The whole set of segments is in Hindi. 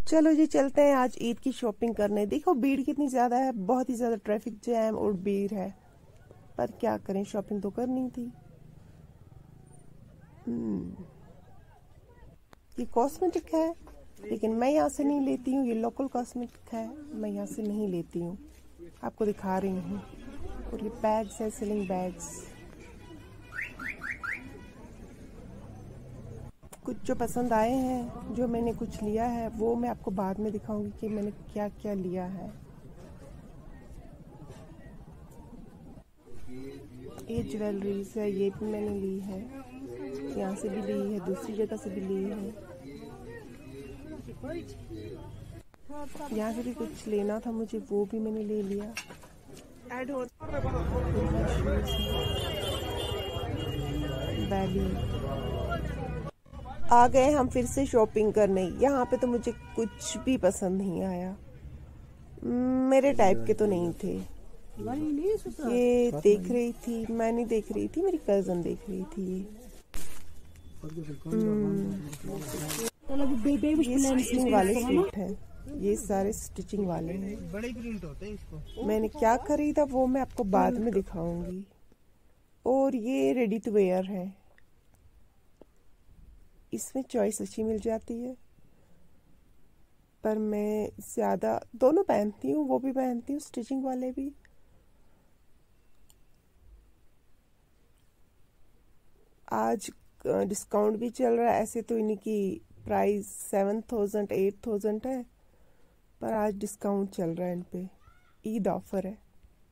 चलो जी चलते हैं आज ईद की शॉपिंग करने। देखो भीड़ कितनी ज्यादा है, बहुत ही ज्यादा ट्रैफिक जैम और भीड़ है, पर क्या करें, शॉपिंग तो करनी थी। ये कॉस्मेटिक है लेकिन मैं यहाँ से नहीं लेती हूँ, ये लोकल कॉस्मेटिक है, मैं यहाँ से नहीं लेती हूँ, आपको दिखा रही हूँ। और ये बैग्स है, सिलिंग बैग्स। कुछ जो पसंद आए हैं, जो मैंने कुछ लिया है, वो मैं आपको बाद में दिखाऊंगी कि मैंने क्या क्या लिया है। ये ज्वेलरीज है, ये भी मैंने ली है, यहाँ से भी ली है, दूसरी जगह से भी ली है। यहाँ से भी कुछ लेना था मुझे, वो भी मैंने ले लिया। बैली आ गए हम फिर से शॉपिंग करने। यहाँ पे तो मुझे कुछ भी पसंद नहीं आया, मेरे टाइप के तो नहीं थे। ये देख रही थी, मैं नहीं देख रही थी, मेरी कजन देख रही थी। ये स्टिचिंग वाले सूट हैं, ये सारे स्टिचिंग वाले हैं। बड़े प्रिंट होते हैं इसको। मैंने क्या खरीदा वो मैं आपको बाद में दिखाऊंगी। और ये रेडी टू वेयर है, इसमें चॉइस अच्छी मिल जाती है, पर मैं ज्यादा दोनों पहनती हूँ, वो भी पहनती हूँ, स्टिचिंग वाले भी। आज डिस्काउंट भी चल रहा है, ऐसे तो इन्हीं की प्राइस 7000 8000 है, पर आज डिस्काउंट चल रहा है इन पे, ईद ऑफर है।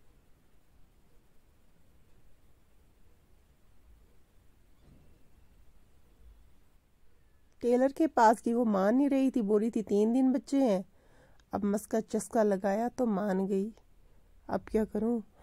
टेलर के पास की वो मान नहीं रही थी, बोली थी 3 दिन बच्चे हैं। अब मस्का चस्का लगाया तो मान गई, अब क्या करूं,